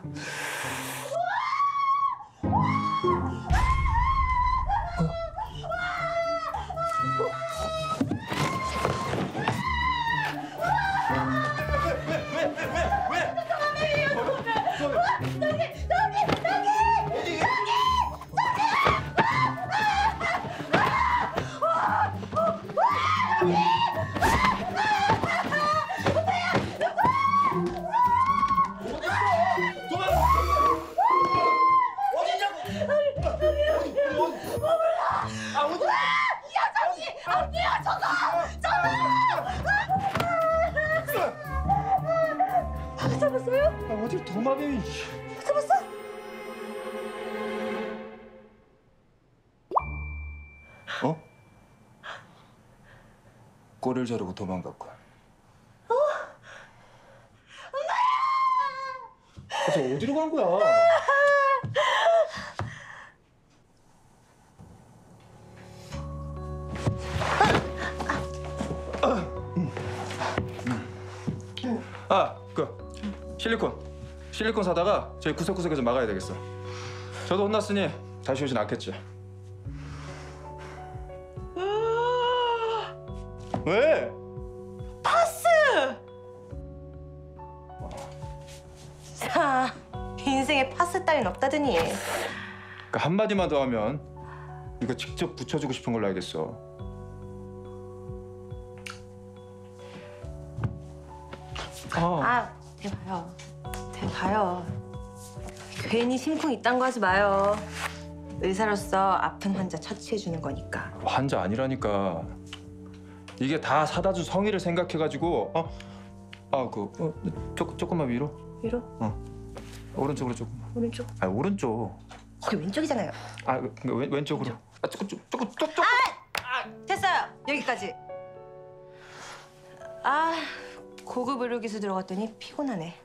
잡았어요? 어딜 도망해? 잡았어? 어? 꼬리를 자르고 도망갔고. 엄마야! 저 어디로 간 거야? 실리콘 사다가 저희 구석구석에 좀 막아야 되겠어. 저도 혼났으니 다시 오진 않겠지. 왜? 파스! 자, 인생에 파스 따윈 없다더니. 그러니까 한마디만 더 하면 이거 직접 붙여주고 싶은 걸로 알겠어. 대봐요. 대봐요. 괜히 심쿵 이딴 거 하지 마요. 의사로서 아픈 환자 처치해주는 거니까. 환자 아니라니까. 이게 다 사다 준 성의를 생각해가지고 조금만 위로. 위로? 오른쪽으로 조금만. 오른쪽? 오른쪽. 거기 왼쪽이잖아요. 왼쪽으로. 조금. 됐어요. 여기까지. 고급 의료 기술 들어갔더니 피곤하네.